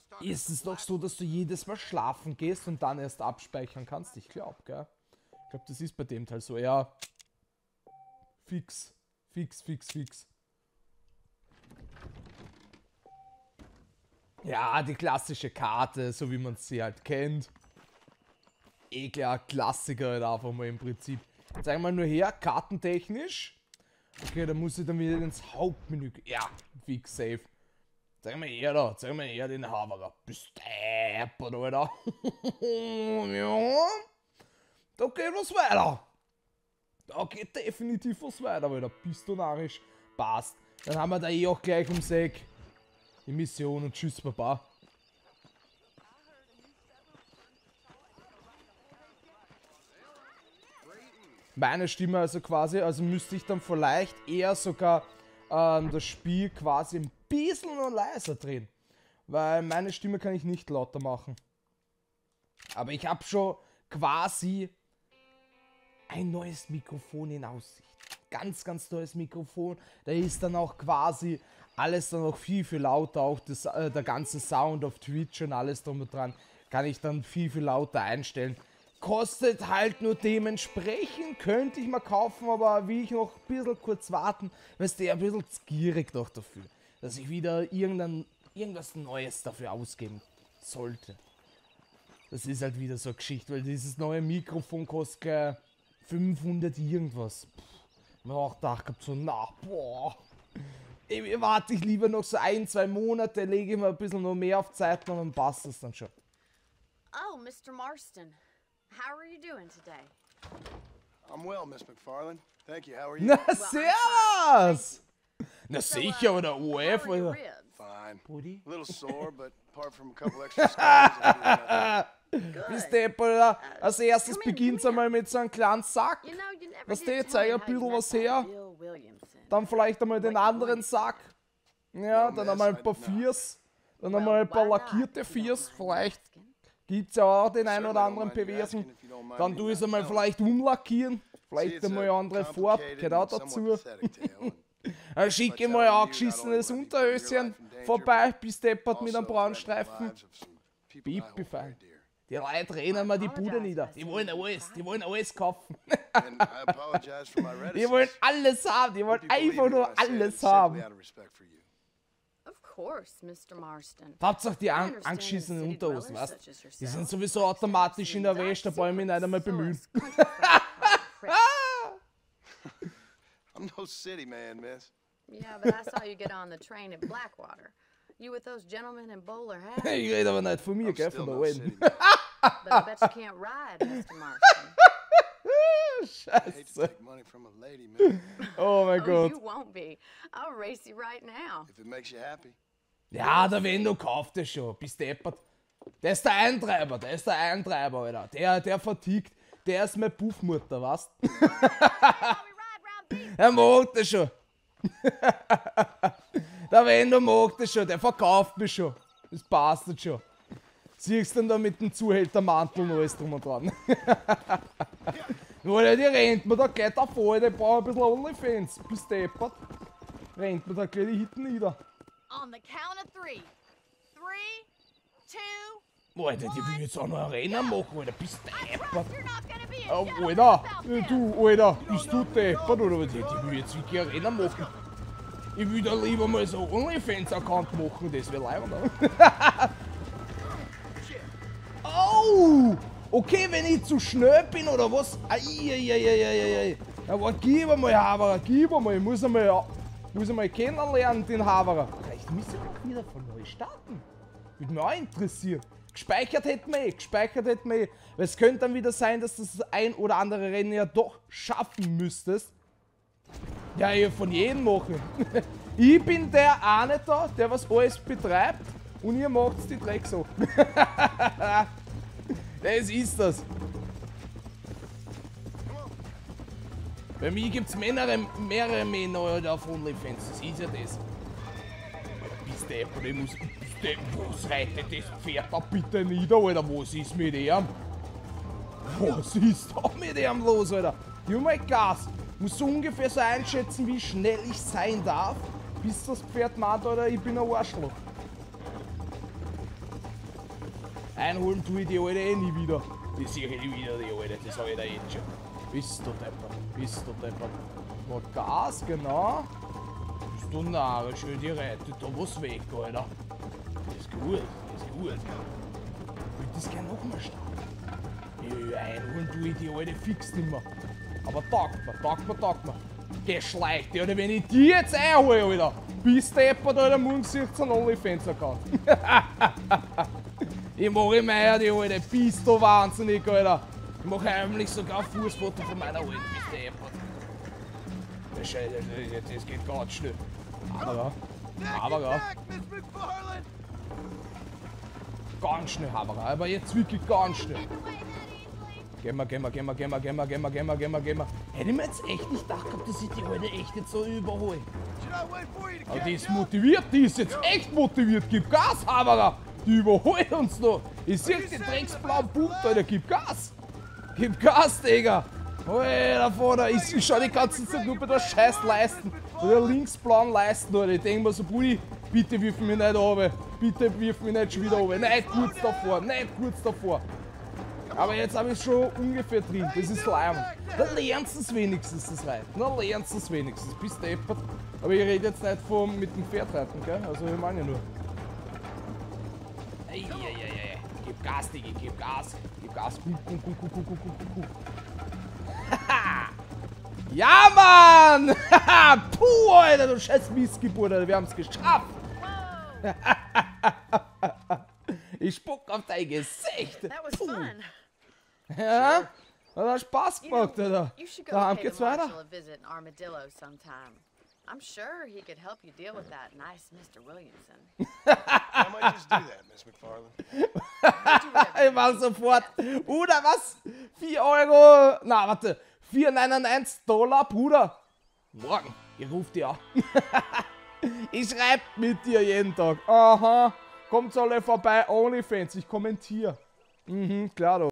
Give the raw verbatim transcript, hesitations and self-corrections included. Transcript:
ist es doch so, dass du jedes Mal schlafen gehst und dann erst abspeichern kannst? Ich glaube, gell? Ich glaube, das ist bei dem Teil so. Ja. Fix. Fix, fix, fix. Ja, die klassische Karte, so wie man sie halt kennt. Eh klar, Klassiker halt einfach mal im Prinzip. Zeig mal nur her, kartentechnisch. Okay, da muss ich dann wieder ins Hauptmenü. Ja, fix, safe. Zeig mal her da, zeig mal her den Haverer. Bist deppert, Alter. Ja. Da geht was weiter. Da geht definitiv was weiter, Alter. Bist du narrisch. Passt. Dann haben wir da eh auch gleich ums Eck die Mission und tschüss, Papa. Meine Stimme also quasi, also müsste ich dann vielleicht eher sogar ähm, das Spiel quasi ein bisschen noch leiser drehen. Weil meine Stimme kann ich nicht lauter machen. Aber ich habe schon quasi ein neues Mikrofon in Aussicht. Ganz, ganz neues Mikrofon. Da ist dann auch quasi alles dann auch viel, viel lauter. Auch das, äh, der ganze Sound auf Twitch und alles drum und dran kann ich dann viel, viel lauter einstellen. Kostet halt nur dementsprechend, könnte ich mal kaufen, aber will ich noch ein bisschen kurz warten, weil es der ein bisschen gierig noch dafür, dass ich wieder irgendein, irgendwas Neues dafür ausgeben sollte. Das ist halt wieder so eine Geschichte, weil dieses neue Mikrofon kostet fünfhundert irgendwas. Puh, ich habe auch gedacht, so, na, boah, ich warte ich lieber noch so ein, zwei Monate, lege ich mir ein bisschen noch mehr auf Zeit und dann passt das dann schon. Oh, Mister Marston. How are you doing today? I'm well, Miss McFarland. Thank you. How are you? Na, servus! Na So, sicher, uh, oder how O are F, your oder? ribs? Fine. Buddy? A little sore, but apart from a couple extra scars, I'm doing nothing. Bis Depp, oder? Als erstes Come here, beginnt's come here. einmal mit so einem kleinen Sack, You know, you never was did der tell zeigt me ein how you bisschen met was that her, Bill Williamson. dann vielleicht einmal den What you anderen want. Sack, ja, Ja, dann Miss, einmal ein I paar did not. Viers, dann Well, einmal ein paar why not, lackierte if you don't Viers, mind vielleicht asking? gibt's ja auch den einen Certainly oder don't anderen mind you Perversen, asking if you don't mind dann me tu ich es not einmal telling. vielleicht umlackieren, See, vielleicht it's einmal a andere Farbe, complicated geht auch and somewhat dazu. pathetic tale, and Dann schicke ich But mal telling ein you angeschissenes not only will I be putting your Unterhöschen life in danger, vorbei, but bis deppert mit einem also braunen threatening the Streifen. lives of some people I hold Pipi very fein. dear. Die Leute rennen mir die Bude apologize, nieder. Mister Die wollen Williams. alles, die wollen alles kaufen. And I apologize for my Die wollen reticence. alles haben, die wollen Hope you believe einfach me nur when I say alles it's simply haben. out of respect for you. Of course, Mister Marston. Hauptsache die I an understand angeschissenen city Unterhosen, dwellers weißt such as die yourself sind sowieso like automatisch in der Saxons, Wäsche, da brauche ich mich nicht einmal bemühen. supercilious country I'm no city man, miss. Yeah, but I saw you get on the train at Blackwater. You with those gentlemen in bowler hats. Ich rede aber nicht von mir, I'm gell, still von der no city Alten. man. But I bet you can't ride, Mister Marston. I hate to Scheiße. take money from a lady, man. Oh mein Oh, Gott. you won't be. I'll race you right now. If it makes you happy. Ja, der Wendo kauft es schon, bist deppert. Der ist der Eintreiber, der ist der Eintreiber, Alter. Der, der vertickt, der ist meine Puffmutter, weißt du? Er mag das schon. Der Wendo mag das schon, der verkauft mich schon. Das passt jetzt schon. Siehst du dann da mit dem Zuhältermantel und alles drum und dran. Oder die rennt mir da gleich da vor, der braucht ein bisschen Onlyfans. Bist deppert. Rennt mir da gleich die Hitten nieder. On the count of three. Three, two, Alter, die will jetzt auch noch ein Rennen machen, Alter. Bist deppert. you're not gonna be Oh, a Alter, du, Alter, bist du deppert, oder was? Die, die will jetzt wirklich ein Rennen machen. Ich will da lieber mal so OnlyFans-Account machen, das wäre leibender. Oh! Okay, wenn ich zu schnell bin, oder was? Eieieiei. Ja, warte, gib einmal, Haverer, gib einmal. Ich muss einmal, muss einmal kennenlernen, den Haverer. Vielleicht müssen wir wieder von neu starten. Würde mich auch interessieren. Gespeichert hätten wir eh, gespeichert hätten wir eh. Weil es könnte dann wieder sein, dass du das ein oder andere Rennen ja doch schaffen müsstest. Ja, ich von jedem machen. Ich bin der eine da, der was alles betreibt und ihr macht die Drecksachen. Das ist das. Bei mir gibt es mehrere, mehrere Männer auf OnlyFans, das ist ja das. Bist du, ich muss... Was reitet das Pferd da bitte nieder, Alter? Was ist mit ihm? Was ist da mit ihm los, Alter? You my Gas. Muss so ungefähr so einschätzen, wie schnell ich sein darf, bis das Pferd meint, Alter, ich bin ein Arschloch. Einholen tue ich die Alte eh nie wieder. Die sehe ich nie wieder, die Alte, das sag ich dir jetzt schon. Bist du deppert, bist du deppert. Mal Gas, genau. Bist du narrisch, die reitet da was weg, Alter. Das ist gut, das ist gut. Ich will das gerne nochmal starten. Ja, einholen tue ich die Alte fix nimmer. Aber taugt mir, taugt mir, taugt mir. Geschleicht, oder wenn ich die jetzt einhole, Alter. Bist deppert, Alter, morgen sieht's einen OnlyFans-Account. Ich mache Meier, die Alte, bist du wahnsinnig, Alter. Ich mache heimlich sogar ein Fußfoto von meiner Alten, bist du deppert. Das, das, das geht ganz schnell. Aber ja, aber ja. Ganz schnell, aber aber jetzt wirklich ganz schnell. Gehen wir, gehen wir, gehen wir, gehen wir, gehen wir, gehen wir, gehen wir, gehen wir, gehen wir. Hätte ich mir jetzt echt nicht gedacht gehabt, dass ich die Alte echt jetzt so überhole. Aber die ist motiviert, die ist jetzt echt motiviert. Gib Gas, Haberer. Die überholt uns noch. Ich sehe den drecksblauen Punkt, Alter. Gib Gas. Gib Gas, Digga. Alter, Vater. Ich, ich schau die ganze Zeit nur bei der scheiß Leisten. Bei der linksblauen Leisten, Alter. Ich denke mir so, Brudi, bitte wirf mich nicht runter. Bitte wirf mich nicht schon wieder runter. Nicht kurz davor, nicht kurz davor. Aber jetzt habe ich es schon ungefähr drin. Das ist Leim. Da lernst du es wenigstens, das Reiten. Da lernst du es wenigstens. Bist deppert. Aber ich rede jetzt nicht vom mit dem Pferd reiten, gell? Also ich meine ja nur. Ey, ey, ey, ey. Gib Gas, Diggi, gib Gas. Gib Gas. Kuh, kuh, kuh, kuh, kuh, kuh, kuh, kuh. Haha! Ja, Mann! Haha! Puh, Alter, du scheiß Missgeburt, Alter. Wir haben es geschafft. Ich spuck auf dein Gesicht. Puh. Ja? Das hat Spaß gemacht, Alter. Daheim geht's weiter. I'm sure he could help you deal with that nice Mister Williamson. I might just do that, Miss McFarlane. Ich mach sofort. Bruder, was? vier Euro. Na, warte. vier neunundneunzig Dollar, Bruder. Morgen. Ich ruf dir an. Ich schreib mit dir jeden Tag. Aha. Kommt alle vorbei. OnlyFans. Ich kommentiere. Mhm, klar, du.